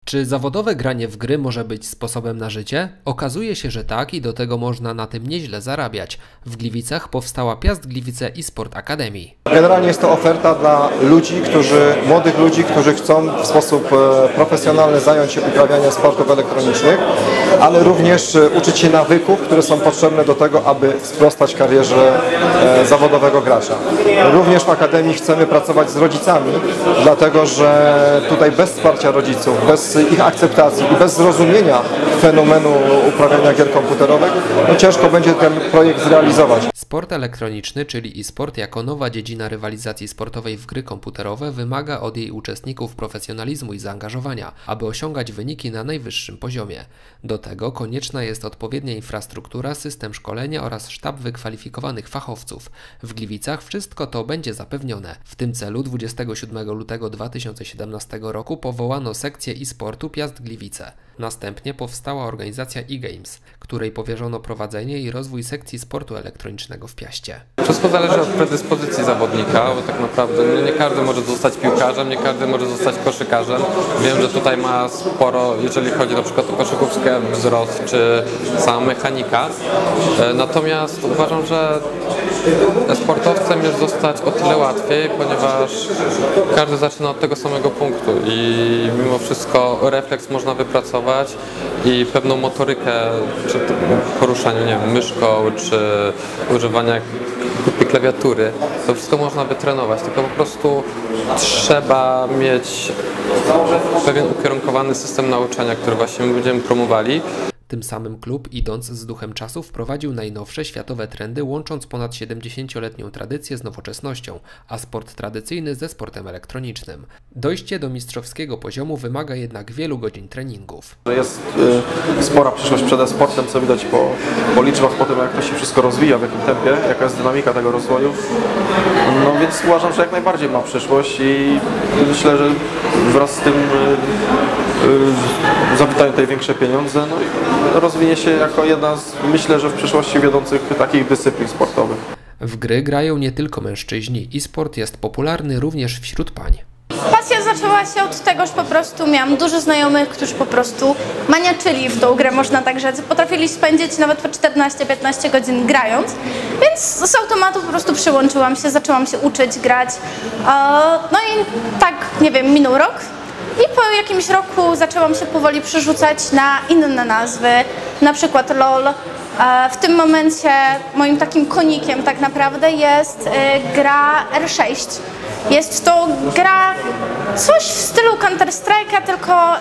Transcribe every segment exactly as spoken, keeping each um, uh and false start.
Czy zawodowe granie w gry może być sposobem na życie? Okazuje się, że tak i do tego można na tym nieźle zarabiać. W Gliwicach powstała Piast Gliwice eSport Academy. Generalnie jest to oferta dla ludzi, którzy, młodych ludzi, którzy chcą w sposób profesjonalny zająć się uprawianiem sportów elektronicznych, ale również uczyć się nawyków, które są potrzebne do tego, aby sprostać karierze zawodowego gracza. Również w Akademii chcemy pracować z rodzicami, dlatego że tutaj bez wsparcia rodziców, bez ich akceptacji i bez zrozumienia fenomenu uprawiania gier komputerowych, no ciężko będzie ten projekt zrealizować. Sport elektroniczny, czyli e-sport jako nowa dziedzina rywalizacji sportowej w gry komputerowe, wymaga od jej uczestników profesjonalizmu i zaangażowania, aby osiągać wyniki na najwyższym poziomie. Do tego konieczna jest odpowiednia infrastruktura, system szkolenia oraz sztab wykwalifikowanych fachowców. W Gliwicach wszystko to będzie zapewnione. W tym celu dwudziestego siódmego lutego dwa tysiące siedemnastego roku powołano sekcję e-sportu Piast Gliwice. Następnie powstała organizacja eGames, której powierzono prowadzenie i rozwój sekcji sportu elektronicznego w Piaście. Wszystko zależy od predyspozycji zawodnika, bo tak naprawdę nie, nie każdy może zostać piłkarzem, nie każdy może zostać koszykarzem. Wiem, że tutaj ma sporo, jeżeli chodzi na przykład o koszykówkę, wzrost czy sama mechanika. Natomiast uważam, że sportowcem jest zostać o tyle łatwiej, ponieważ każdy zaczyna od tego samego punktu i mimo wszystko refleks można wypracować i pewną motorykę przy poruszaniu, nie wiem, myszką czy używania klawiatury, to wszystko można wytrenować, tylko po prostu trzeba mieć pewien ukierunkowany system nauczania, który właśnie będziemy promowali. Tym samym klub, idąc z duchem czasu, wprowadził najnowsze światowe trendy, łącząc ponad siedemdziesięcioletnią tradycję z nowoczesnością, a sport tradycyjny ze sportem elektronicznym. Dojście do mistrzowskiego poziomu wymaga jednak wielu godzin treningów. Jest y, spora przyszłość przed e-sportem, co widać po, po liczbach, po tym jak to się wszystko rozwija, w jakim tempie, jaka jest dynamika tego rozwoju. No więc uważam, że jak najbardziej ma przyszłość i myślę, że wraz z tym y, y, zawitają tutaj większe pieniądze. No i rozwinie się jako jedna z, myślę, że w przyszłości wiodących takich dyscyplin sportowych. W gry grają nie tylko mężczyźni. E-sport jest popularny również wśród pań. Pasja zaczęła się od tego, że po prostu miałam dużo znajomych, którzy po prostu maniaczyli w tą grę, można tak rzec. Potrafili spędzić nawet po czternaście piętnaście godzin grając, więc z automatu po prostu przyłączyłam się, zaczęłam się uczyć grać. No i tak, nie wiem, minął rok. I po jakimś roku zaczęłam się powoli przerzucać na inne nazwy, na przykład LOL. W tym momencie moim takim konikiem tak naprawdę jest gra R sześć. Jest to gra coś w stylu Counter-Strike'a, tylko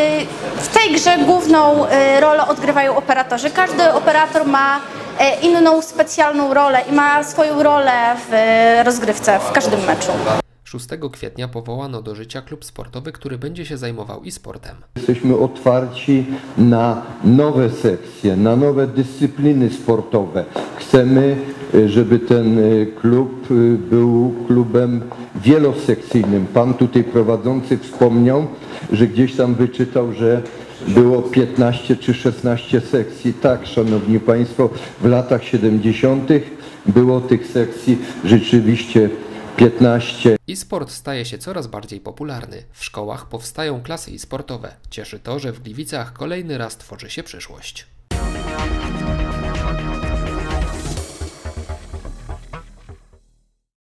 w tej grze główną rolę odgrywają operatorzy. Każdy operator ma inną specjalną rolę i ma swoją rolę w rozgrywce, w każdym meczu. szóstego kwietnia powołano do życia klub sportowy, który będzie się zajmował e-sportem. Jesteśmy otwarci na nowe sekcje, na nowe dyscypliny sportowe. Chcemy, żeby ten klub był klubem wielosekcyjnym. Pan tutaj prowadzący wspomniał, że gdzieś tam wyczytał, że było piętnaście czy szesnaście sekcji. Tak, szanowni państwo, w latach siedemdziesiątych było tych sekcji rzeczywiście piętnaście. E-sport staje się coraz bardziej popularny. W szkołach powstają klasy e-sportowe. Cieszy to, że w Gliwicach kolejny raz tworzy się przyszłość.